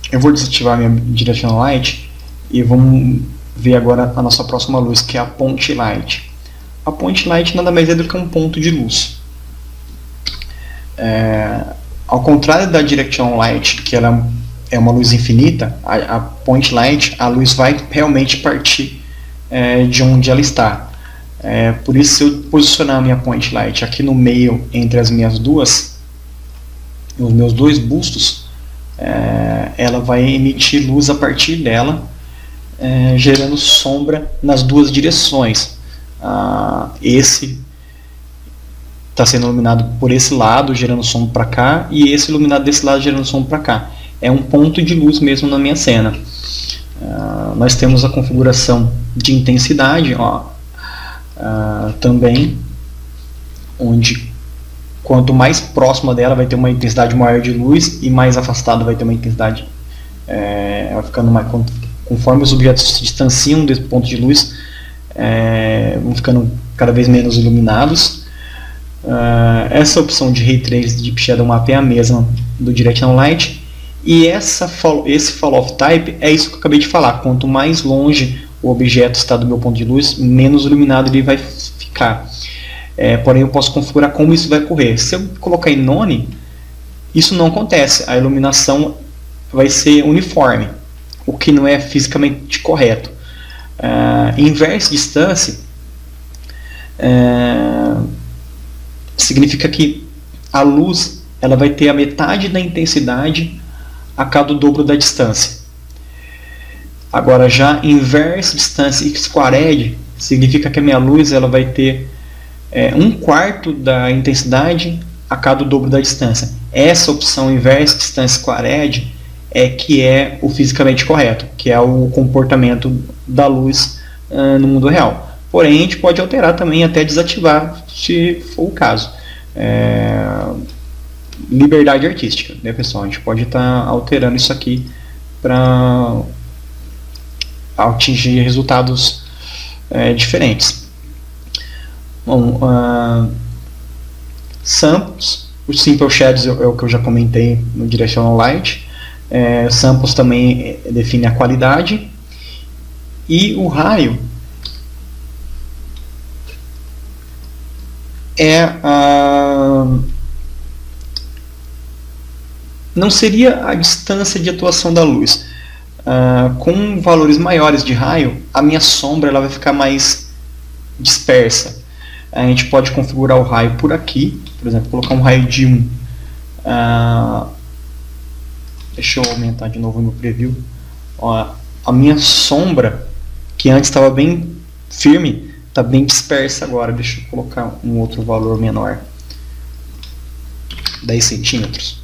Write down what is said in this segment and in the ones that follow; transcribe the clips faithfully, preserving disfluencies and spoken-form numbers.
Eu vou desativar minha Directional Light e vamos ver agora a nossa próxima luz, que é a Point Light. A Point Light nada mais é do que um ponto de luz. É, ao contrário da Directional Light, que ela é uma luz infinita, a, a Point Light, a luz vai realmente partir é, de onde ela está. É, por isso, se eu posicionar a minha Point Light aqui no meio, entre as minhas duas, os meus dois bustos, é, ela vai emitir luz a partir dela, é, gerando sombra nas duas direções. Ah, esse está sendo iluminado por esse lado, gerando sombra para cá, e esse iluminado desse lado, gerando sombra para cá. É um ponto de luz mesmo na minha cena. Ah, nós temos a configuração de intensidade, ó, ah, também, onde quanto mais próxima dela vai ter uma intensidade maior de luz e mais afastado vai ter uma intensidade, é, vai ficando mais, conforme os objetos se distanciam desse ponto de luz, é, vão ficando cada vez menos iluminados. Uh, essa opção de Ray Trace Deep Shadow Map é a mesma do Directional Light, e essa, esse Fall of Type é isso que eu acabei de falar. Quanto mais longe o objeto está do meu ponto de luz, menos iluminado ele vai ficar. É, porém, eu posso configurar como isso vai ocorrer. Se eu colocar em None, isso não acontece. A iluminação vai ser uniforme, o que não é fisicamente correto. Uh, inverse distância uh, significa que a luz ela vai ter a metade da intensidade a cada dobro da distância. Agora, já inverse distância squared significa que a minha luz ela vai ter é, um quarto da intensidade a cada dobro da distância. Essa opção inverse distância squared é que é o fisicamente correto, que é o comportamento da luz uh, no mundo real. Porém, a gente pode alterar também até desativar, se for o caso. É, liberdade artística, né, pessoal? A gente pode estar tá alterando isso aqui para atingir resultados é, diferentes. Bom, uh, samples, os Simple Shadows é o que eu já comentei no Directional Light. É, samples também define a qualidade, e o raio é a, não seria a distância de atuação da luz. Uh, com valores maiores de raio, a minha sombra ela vai ficar mais dispersa. A gente pode configurar o raio por aqui, por exemplo, colocar um raio de um. Uh, deixa eu aumentar de novo no preview. Ó, a minha sombra, que antes estava bem firme, está bem dispersa agora. Deixa eu colocar um outro valor menor, dez centímetros.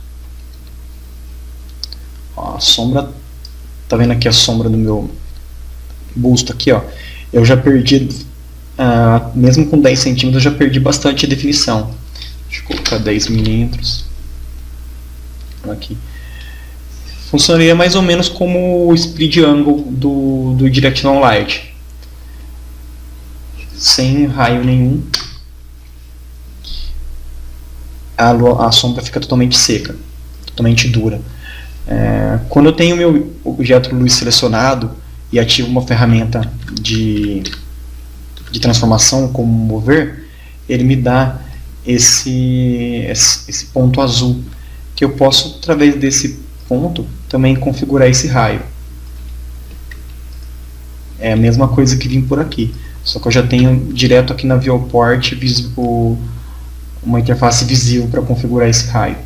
Ó, a sombra, tá vendo aqui a sombra do meu busto aqui, ó. Eu já perdi, uh, mesmo com dez centímetros, eu já perdi bastante a definição. Deixa eu colocar dez milímetros aqui. Funcionaria mais ou menos como o split angle do, do Directional Light, sem raio nenhum. A, a sombra fica totalmente seca, totalmente dura. É, quando eu tenho meu objeto luz selecionado e ativo uma ferramenta de, de transformação como mover, ele me dá esse, esse, esse ponto azul, que eu posso, através desse ponto, também configurar esse raio. É a mesma coisa que vim por aqui, só que eu já tenho direto aqui na Viewport o, uma interface visível para configurar esse raio.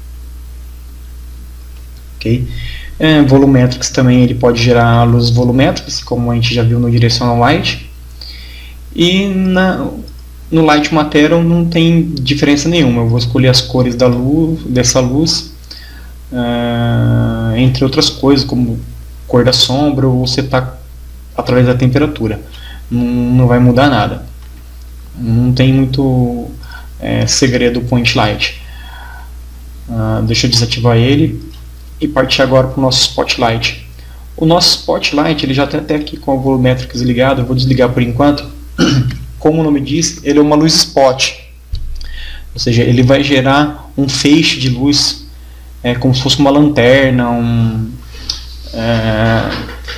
Okay? É, volumetrics também, ele pode gerar luzes volumétricas, como a gente já viu no Directional Light. E na, no Light Material não tem diferença nenhuma. Eu vou escolher as cores da luz, dessa luz, uh, entre outras coisas, como cor da sombra, ou setar através da temperatura. Não, não vai mudar nada. Não tem muito é, segredo o Point Light. Uh, deixa eu desativar ele e partir agora para o nosso Spotlight. O nosso Spotlight ele já está até aqui com o Volumetrics ligado. Eu vou desligar por enquanto. Como o nome diz, ele é uma luz spot, ou seja, ele vai gerar um feixe de luz, é, como se fosse uma lanterna, um, é,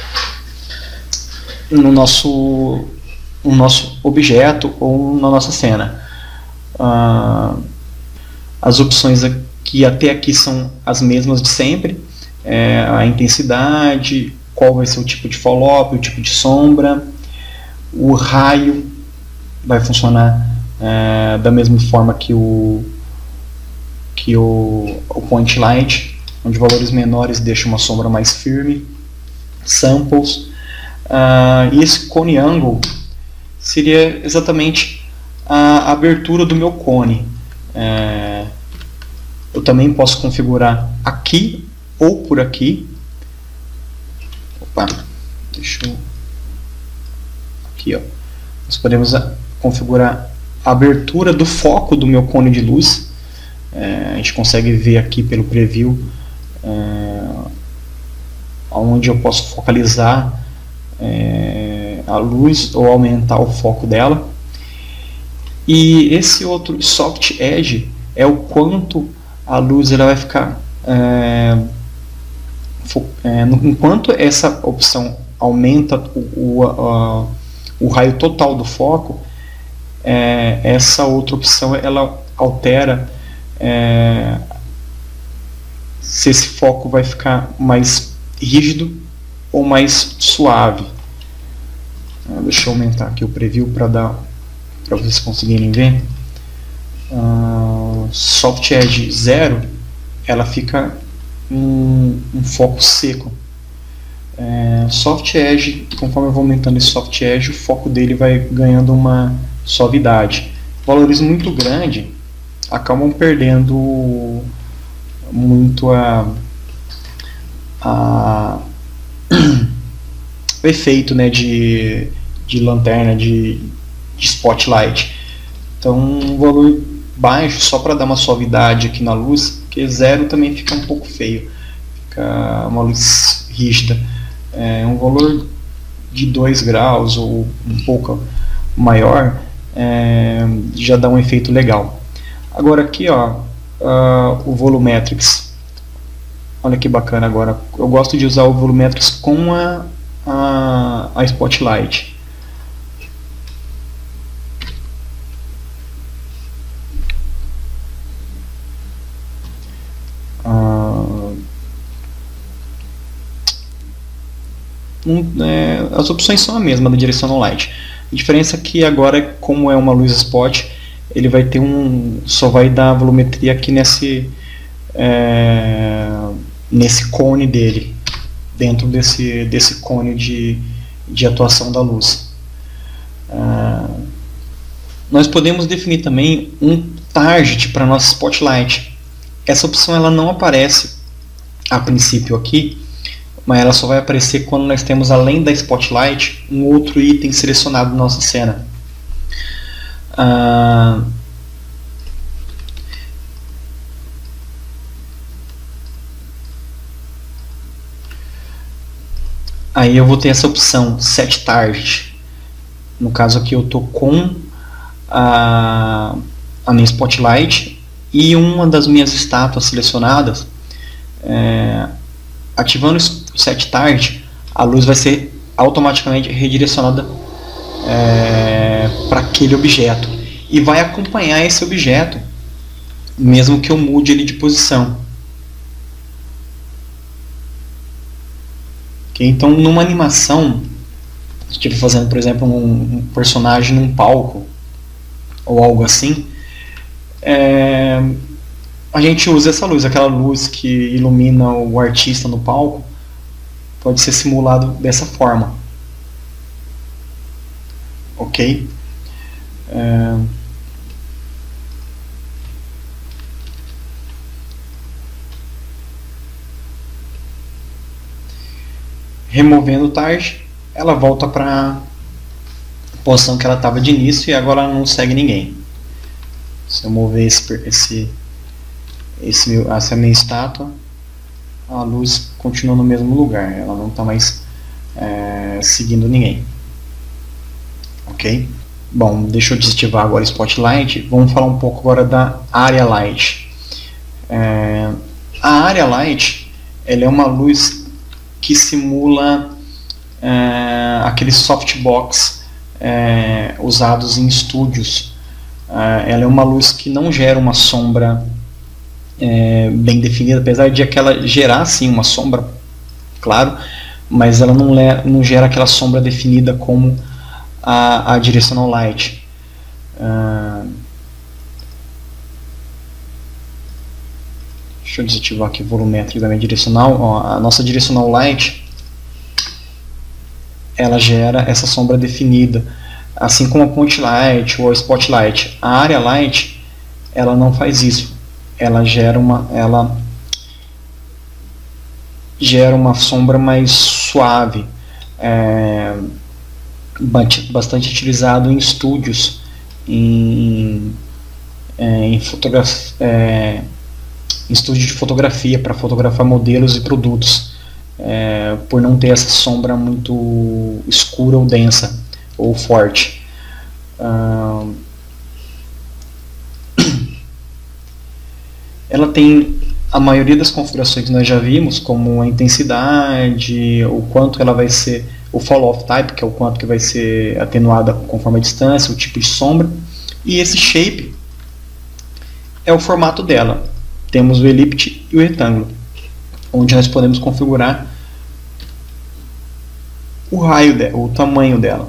no nosso, no nosso objeto ou na nossa cena. Ah, as opções aqui até aqui são as mesmas de sempre, é, a intensidade, qual vai ser o tipo de follow-up, o tipo de sombra, o raio vai funcionar é, da mesma forma que o que o, o point light, onde valores menores deixam uma sombra mais firme, samples, uh, e esse cone angle seria exatamente a abertura do meu cone. É, eu também posso configurar aqui ou por aqui. Opa, deixa eu... Aqui, ó. Nós podemos configurar a abertura do foco do meu cone de luz. É, a gente consegue ver aqui pelo preview é, onde eu posso focalizar é, a luz ou aumentar o foco dela. E esse outro soft edge é o quanto a luz ela vai ficar é, é, enquanto essa opção aumenta o, o, a, o raio total do foco, é, essa outra opção ela altera é, se esse foco vai ficar mais rígido ou mais suave. Deixa eu aumentar aqui o preview para dar para vocês conseguirem ver. Uh, soft edge zero, ela fica um, um foco seco. É, soft edge, conforme eu vou aumentando esse soft edge, o foco dele vai ganhando uma suavidade. Valores muito grandes acabam perdendo muito a, a o efeito, né, de, de lanterna, de, de spotlight. Então um valor baixo só para dar uma suavidade aqui na luz, porque zero também fica um pouco feio, fica uma luz rígida. É, um valor de dois graus ou um pouco maior é, já dá um efeito legal. Agora aqui, ó, uh, o Volumetrics, olha que bacana. Agora eu gosto de usar o Volumetrics com a, a, a Spotlight. Uh, um, é, as opções são a mesma da Directional Light. A diferença é que agora, como é uma luz spot, ele vai ter um, só vai dar volumetria aqui nesse é, nesse cone dele, dentro desse desse cone de, de atuação da luz. Ah, nós podemos definir também um target para nossa spotlight. Essa opção ela não aparece a princípio aqui, mas ela só vai aparecer quando nós temos, além da spotlight, um outro item selecionado na nossa cena. Ah, aí eu vou ter essa opção Set Target. No caso aqui eu estou com a, a minha spotlight e uma das minhas estátuas selecionadas. É, ativando o Set Target, a luz vai ser automaticamente redirecionada É, para aquele objeto e vai acompanhar esse objeto mesmo que eu mude ele de posição. Okay? Então, numa animação, se estiver fazendo, por exemplo, um, um personagem num palco ou algo assim, é, a gente usa essa luz, aquela luz que ilumina o artista no palco, pode ser simulado dessa forma. Ok? É... Removendo o target, ela volta para a posição que ela estava de início e agora ela não segue ninguém. Se eu mover esse, esse, esse, essa minha estátua, a luz continua no mesmo lugar, ela não está mais é, seguindo ninguém. Ok? Bom, deixa eu desativar agora o Spotlight. Vamos falar um pouco agora da Area Light. É, a Area Light, ela é uma luz que simula é, aqueles softbox é, usados em estúdios. É, ela é uma luz que não gera uma sombra é, bem definida, apesar de aquela gerar sim uma sombra, claro, mas ela não, não gera aquela sombra definida como a, a Directional Light. Uh, deixa eu desativar aqui o volumétrico da minha direcional. Ó, a nossa Directional Light, ela gera essa sombra definida, assim como a Point Light ou a Spotlight. A Area Light, ela não faz isso. Ela gera uma, ela gera uma sombra mais suave, é, bastante utilizado em estúdios, em, em, fotografia, é, em estúdio de fotografia, para fotografar modelos e produtos, é, por não ter essa sombra muito escura ou densa ou forte. Ah, ela tem a maioria das configurações que nós já vimos, como a intensidade, o quanto ela vai ser, o fall-off type, que é o quanto que vai ser atenuada conforme a distância, o tipo de sombra, e esse shape é o formato dela. Temos o ellipse e o retângulo, onde nós podemos configurar o raio dela, o tamanho dela.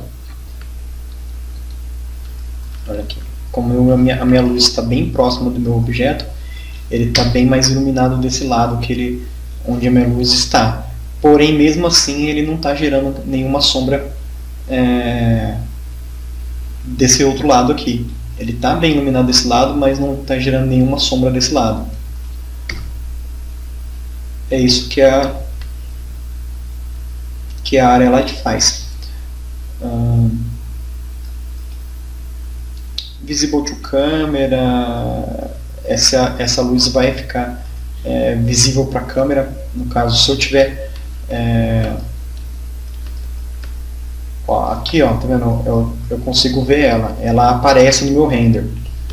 Olha aqui, como eu, a, minha, a minha luz está bem próxima do meu objeto, ele está bem mais iluminado desse lado que ele, onde a minha luz está. Porém, mesmo assim, ele não está gerando nenhuma sombra é, desse outro lado aqui. Ele está bem iluminado desse lado, mas não está gerando nenhuma sombra desse lado. É isso que a, que a Area Light faz. Hum, visible to camera. Essa, essa luz vai ficar é, visível para a câmera. No caso, se eu tiver é, ó, aqui, ó, tá vendo? Eu, eu consigo ver ela. Ela aparece no meu render.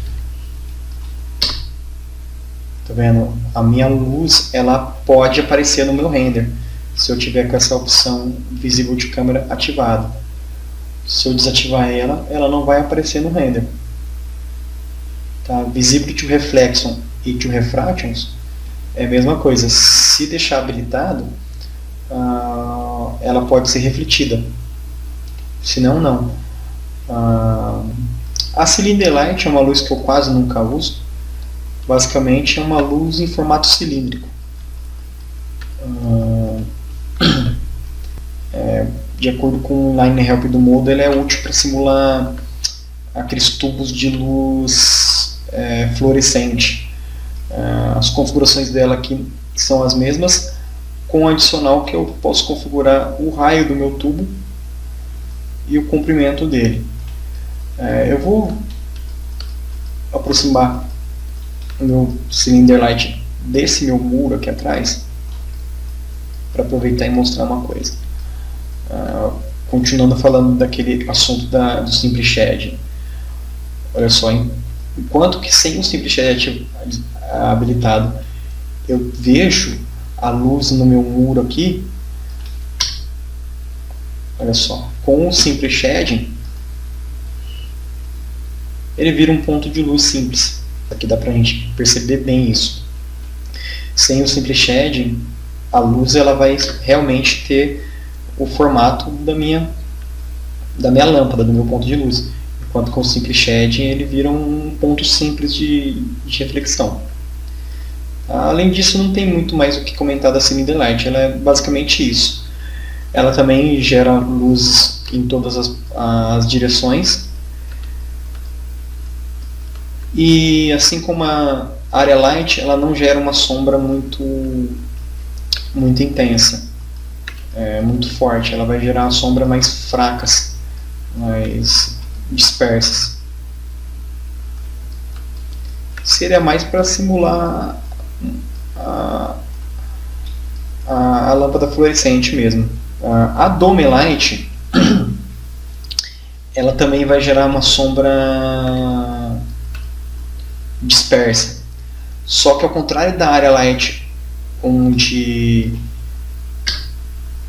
Tá vendo? A minha luz, ela pode aparecer no meu render se eu tiver com essa opção visível de câmera ativada. Se eu desativar ela, ela não vai aparecer no render. Tá? Visibility to Reflection e to Refractions é a mesma coisa. Se deixar habilitado, uh, ela pode ser refletida. Se não, não. Uh, a Cylinder Light é uma luz que eu quase nunca uso. Basicamente é uma luz em formato cilíndrico. Uh, é, de acordo com o Line Help do Modo, ele é útil para simular aqueles tubos de luz É, fluorescente. É, as configurações dela aqui são as mesmas, com o adicional que eu posso configurar o raio do meu tubo e o comprimento dele. É, eu vou aproximar o meu Cylinder Light desse meu muro aqui atrás para aproveitar e mostrar uma coisa. É, continuando falando daquele assunto da, do Simple Shading. Olha só, hein? Enquanto que sem o Simple Shading habilitado eu vejo a luz no meu muro aqui, olha só, com o Simple Shading ele vira um ponto de luz simples. Aqui dá pra gente perceber bem isso. Sem o Simple Shading, a luz ela vai realmente ter o formato da minha, da minha lâmpada, do meu ponto de luz. Enquanto com o Simple Shading ele vira um ponto simples de, de reflexão. Além disso, não tem muito mais o que comentar da Cylinder Light, ela é basicamente isso. Ela também gera luzes em todas as, as direções. E assim como a Area Light, ela não gera uma sombra muito, muito intensa, é, muito forte. Ela vai gerar sombras mais fracas, mais dispersas. Seria mais para simular a, a, a lâmpada fluorescente mesmo. A Dome Light ela também vai gerar uma sombra dispersa, só que ao contrário da Area Light, onde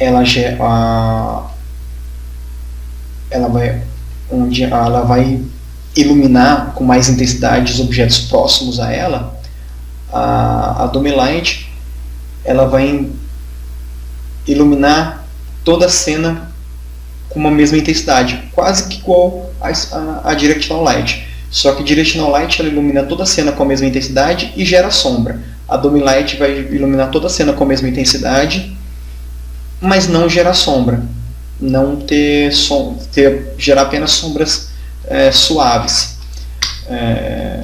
ela já a, ela vai onde ela vai iluminar com mais intensidade os objetos próximos a ela, a, a Dome Light ela vai iluminar toda a cena com uma mesma intensidade, quase que igual a, a, a Directional Light. Só que Directional Light ela ilumina toda a cena com a mesma intensidade e gera sombra. A Dome Light vai iluminar toda a cena com a mesma intensidade, mas não gerar sombra, não ter, som, ter gerar apenas sombras é, suaves. É,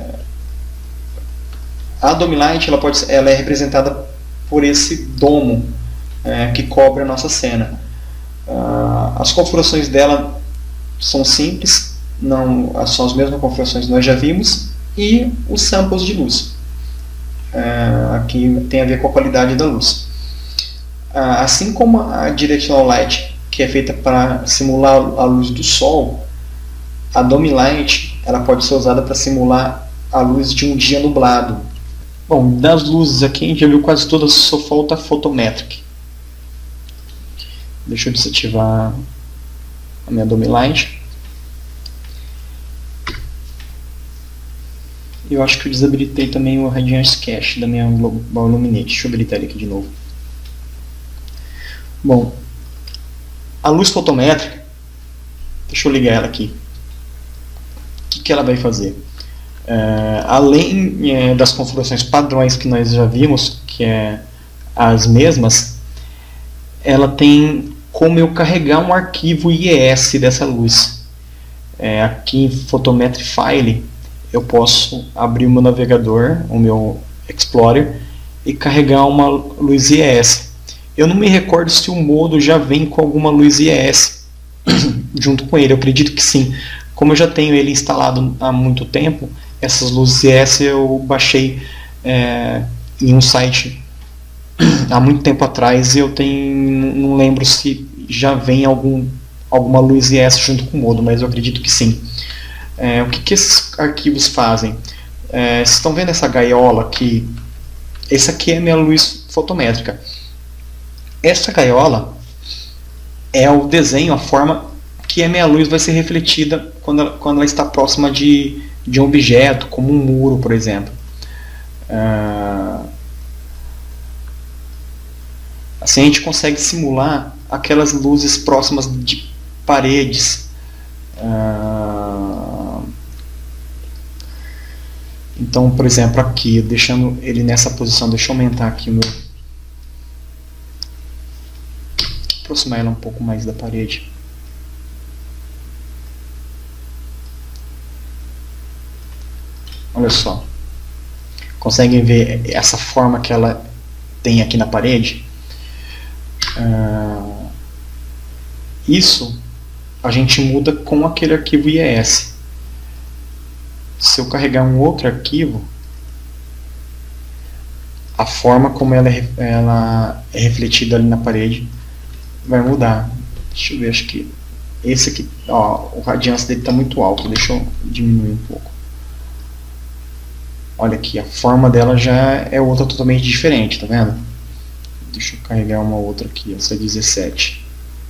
a Dome Light ela, pode, ela é representada por esse domo é, que cobre a nossa cena. Uh, as configurações dela são simples, não são as mesmas configurações que nós já vimos, e os samples de luz. Uh, aqui tem a ver com a qualidade da luz. Uh, assim como a Directional Light, que é feita para simular a luz do Sol, a Dome Light ela pode ser usada para simular a luz de um dia nublado. Bom, das luzes aqui a gente já viu quase todas, só falta a Photometric. Deixa eu desativar a minha Dome Light. Eu acho que eu desabilitei também o Radiance Cache da minha Global Illuminate. Deixa eu habilitar ele aqui de novo. Bom, a luz fotométrica, deixa eu ligar ela aqui. O que, que ela vai fazer? Uh, além é, das configurações padrões que nós já vimos, que é as mesmas, ela tem como eu carregar um arquivo I E S dessa luz. É, aqui em Photometry File eu posso abrir o meu navegador, o meu Explorer, e carregar uma luz I E S. Eu não me recordo se o modo já vem com alguma luz I E S junto com ele, eu acredito que sim. Como eu já tenho ele instalado há muito tempo, essas luzes I E S eu baixei é, em um site há muito tempo atrás, e eu tenho, não lembro se já vem algum, alguma luz I E S junto com o modo, mas eu acredito que sim. É, o que, que esses arquivos fazem? É, vocês estão vendo essa gaiola aqui? Essa aqui é a minha luz fotométrica. Essa gaiola é o desenho, a forma que a minha luz vai ser refletida quando ela, quando ela está próxima de, de um objeto, como um muro, por exemplo. Ah, assim a gente consegue simular aquelas luzes próximas de paredes. Ah, então, por exemplo, aqui, deixando ele nessa posição, deixa eu aumentar aqui o meu... aproximar ela um pouco mais da parede. Olha só. Conseguem ver essa forma que ela tem aqui na parede? Uh, isso a gente muda com aquele arquivo I E S. Se eu carregar um outro arquivo, a forma como ela é, ela é refletida ali na parede vai mudar. Deixa eu ver, acho que esse aqui, ó, o radiância dele está muito alto, deixa eu diminuir um pouco. Olha aqui, a forma dela já é outra totalmente diferente, tá vendo? Deixa eu carregar uma outra aqui, essa é dezessete.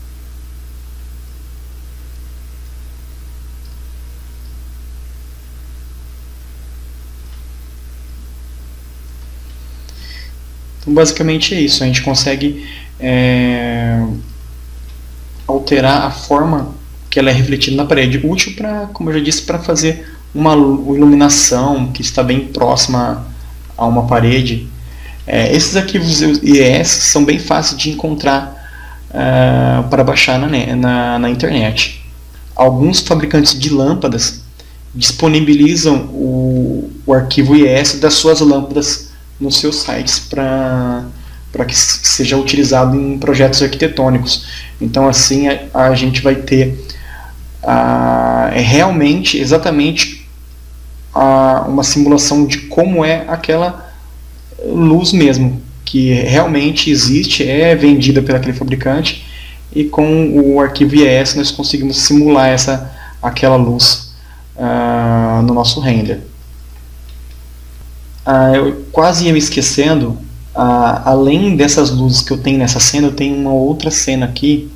Então basicamente é isso, a gente consegue é, alterar a forma que ela é refletida na parede, útil para, como eu já disse, para fazer uma iluminação que está bem próxima a uma parede. É, esses arquivos I E S são bem fáceis de encontrar uh, para baixar na, na, na internet. Alguns fabricantes de lâmpadas disponibilizam o, o arquivo I E S das suas lâmpadas nos seus sites para para que seja utilizado em projetos arquitetônicos. Então assim a, a gente vai ter a, é realmente, exatamente a, uma simulação de como é aquela luz mesmo, que realmente existe, é vendida por aquele fabricante, e com o arquivo I E S nós conseguimos simular essa, aquela luz uh, no nosso render. Uh, eu quase ia me esquecendo, Ah, além dessas luzes que eu tenho nessa cena, eu tenho uma outra cena aqui,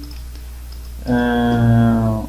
ah,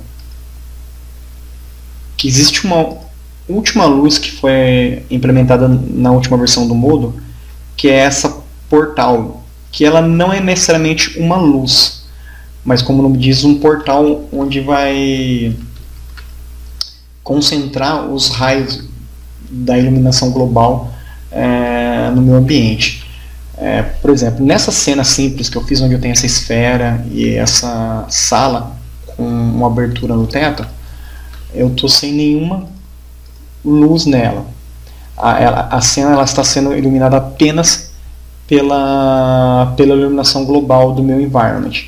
que existe uma última luz que foi implementada na última versão do modo, que é essa portal, que ela não é necessariamente uma luz, mas como o nome diz, um portal onde vai concentrar os raios da iluminação global é, no meu ambiente. É, por exemplo, nessa cena simples que eu fiz, onde eu tenho essa esfera e essa sala com uma abertura no teto, eu estou sem nenhuma luz nela. A, ela, a cena ela está sendo iluminada apenas pela, pela iluminação global do meu environment.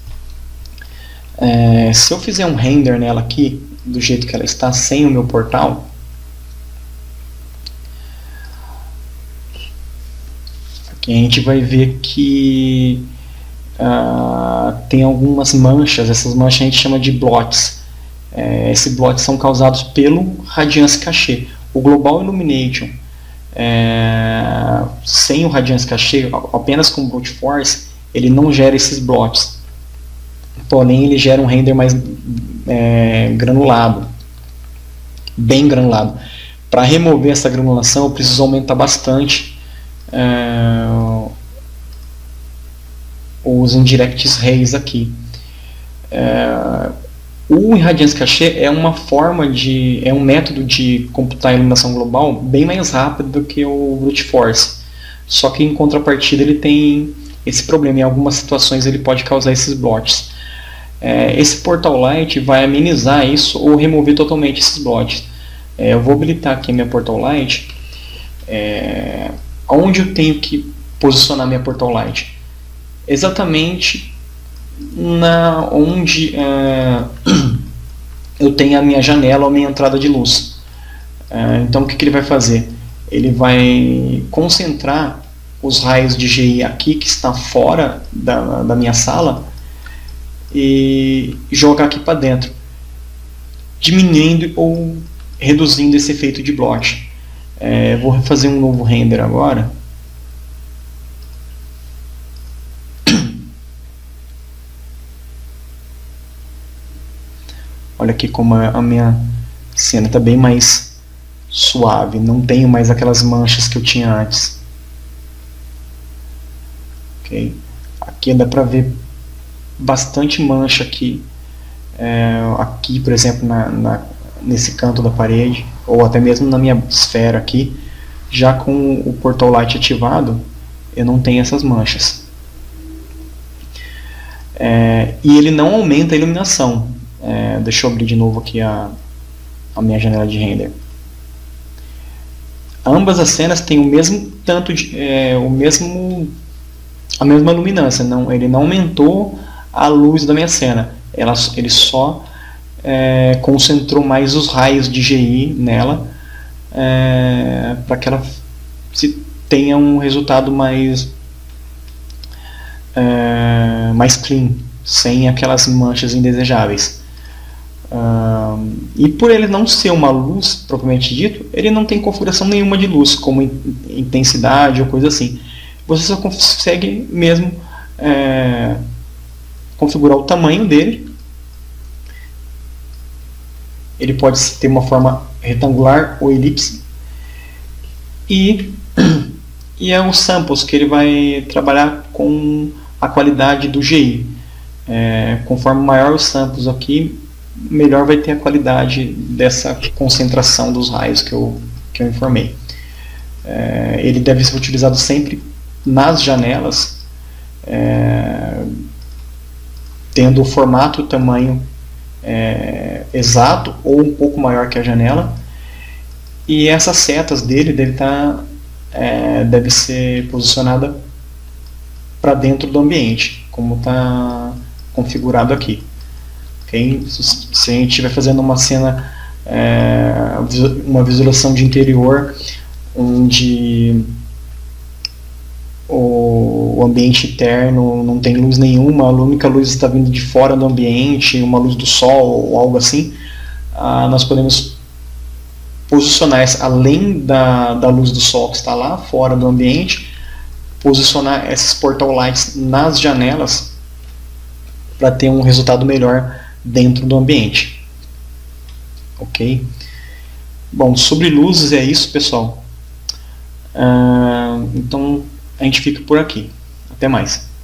É, se eu fizer um render nela aqui, do jeito que ela está, sem o meu portal, aqui a gente vai ver que uh, tem algumas manchas. Essas manchas a gente chama de blots. É, esses blots são causados pelo Radiance Cache. O Global Illumination, é, sem o Radiance Cache, apenas com Brute Force, ele não gera esses blots. Porém, ele gera um render mais é, granulado, bem granulado. Para remover essa granulação, eu preciso aumentar bastante é, os indirects rays aqui. É, o Radiance Cache é uma forma de, é um método de computar a iluminação global bem mais rápido do que o Brute Force. Só que em contrapartida ele tem esse problema. Em algumas situações ele pode causar esses blots. É, esse Portal Light vai amenizar isso ou remover totalmente esses blots. É, eu vou habilitar aqui minha Portal Light. É, onde eu tenho que posicionar minha Portal Light? Exatamente na onde é, eu tenho a minha janela ou a minha entrada de luz. É, então o que, que ele vai fazer? Ele vai concentrar os raios de G I aqui que está fora da, da minha sala e jogar aqui para dentro, diminuindo ou reduzindo esse efeito de blot. É, vou fazer um novo render agora. Olha aqui como a minha cena está bem mais suave, não tenho mais aquelas manchas que eu tinha antes. Okay. Aqui dá para ver bastante mancha aqui, é, aqui por exemplo na, na, nesse canto da parede, ou até mesmo na minha esfera aqui. Já com o Portal Light ativado, eu não tenho essas manchas. É, e ele não aumenta a iluminação. É, deixa eu abrir de novo aqui a, a minha janela de render. Ambas as cenas têm o mesmo tanto de, é, o mesmo a mesma luminância. Não, ele não aumentou a luz da minha cena. Ela, ele só é, concentrou mais os raios de G I nela, é, para que ela se, tenha um resultado mais é, mais clean, sem aquelas manchas indesejáveis. Uh, e por ele não ser uma luz propriamente dito, ele não tem configuração nenhuma de luz, como intensidade ou coisa assim. Você só consegue mesmo é, configurar o tamanho dele. Ele pode ter uma forma retangular ou elipse, e, e é os samples que ele vai trabalhar com a qualidade do G I. É, conforme maior os samples aqui, melhor vai ter a qualidade dessa concentração dos raios que eu, que eu informei. É, ele deve ser utilizado sempre nas janelas, é, tendo o formato e o tamanho é, exato ou um pouco maior que a janela, e essas setas dele deve, tá, é, deve ser posicionada para dentro do ambiente, como está configurado aqui. Okay? Se a gente estiver fazendo uma cena, é, uma visualização de interior, onde o ambiente interno não tem luz nenhuma, a única luz está vindo de fora do ambiente, uma luz do sol ou algo assim, ah, nós podemos posicionar essa, além da, da luz do sol que está lá fora do ambiente, posicionar esses portal lights nas janelas para ter um resultado melhor dentro do ambiente. Ok? Bom, sobre luzes é isso, pessoal. Uh, então a gente fica por aqui. Até mais.